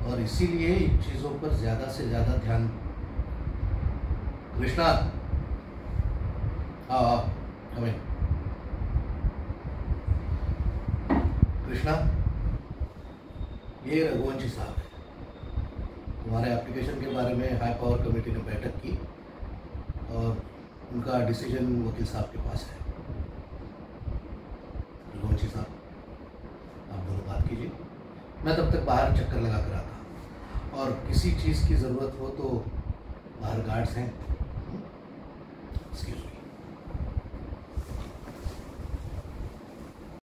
और इसीलिए इन चीज़ों पर ज़्यादा से ज़्यादा ध्यान। कृष्णा, आओ आओ, कम इन। कृष्णा, ये रघुवंशी साहब है। तुम्हारे एप्लीकेशन के बारे में हाई पावर कमेटी ने बैठक की और उनका डिसीजन वकील साहब के पास है। रघुवंशी साहब, आप दोनों बात कीजिए, मैं तब तक बाहर चक्कर लगा कर आता हूँ। और किसी चीज़ की ज़रूरत हो तो बाहर गार्ड्स हैं। एक्सक्यूज।